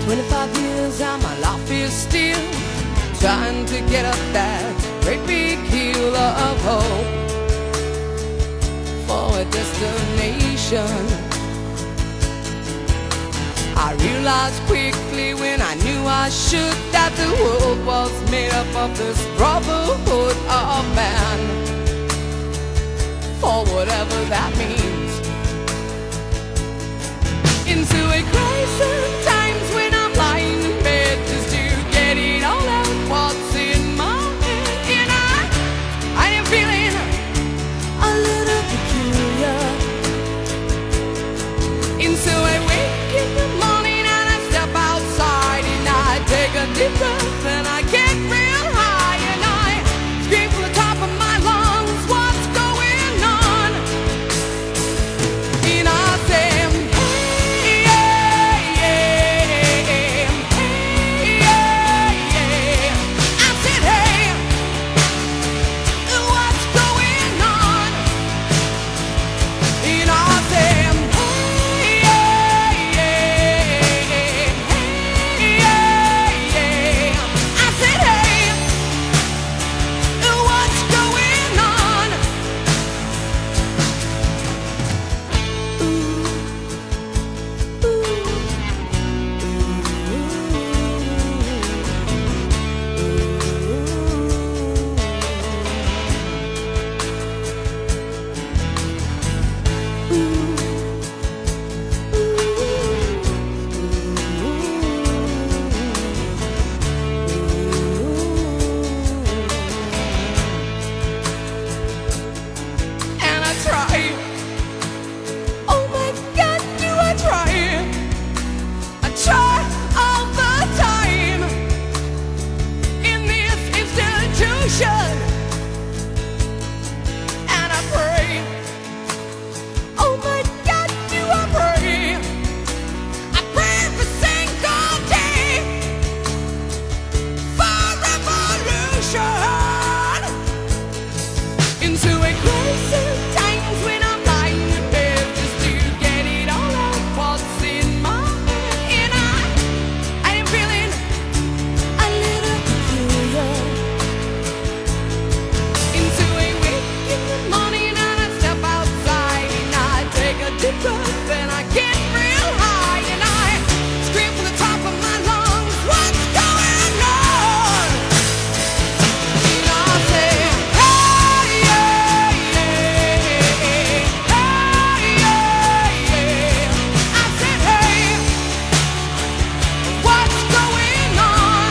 25 years and my life is still trying to get up that great big hill of hope for a destination. I realized quickly when I knew I should that the world was made up of this brotherhood of man, for whatever that means. Into a crisis times when I'm lying in bed just to get it all out what's in my head. And I am feeling a little peculiar. Into a wake in the morning and I step outside and I take a deep breath and I get real high and I scream from the top of my lungs, what's going on? And I say, and I pray, oh my God, do I pray? I pray every single day for revolution. Into a crisis times when I'm lying in bed just to get it all out what's in my head. And I am feeling a little peculiar. Deep breath and I get real high and I scream from the top of my lungs, what's going on? And I say, hey, yeah, yeah, hey, yeah, yeah. I said, hey, what's going on?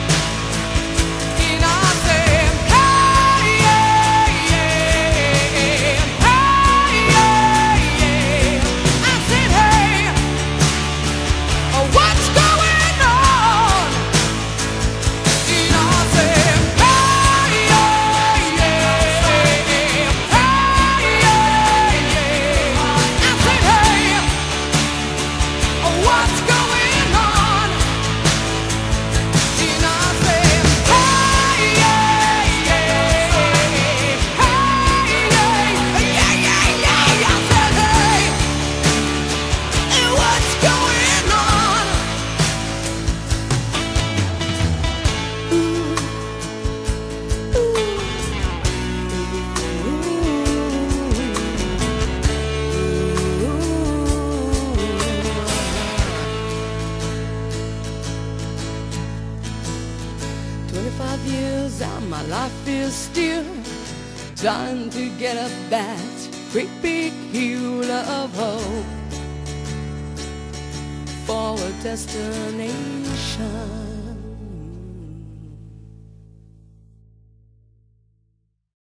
And I said, hey, yeah, yeah, what's going on? And I said, hey, yeah, yeah, hey, yeah, yeah. I said, hey, what's going on? And I said, hey, yeah, yeah, hey, yeah, yeah. I said, hey, what's going on? Years and my life is still trying to get up that great big hill of hope for a destination.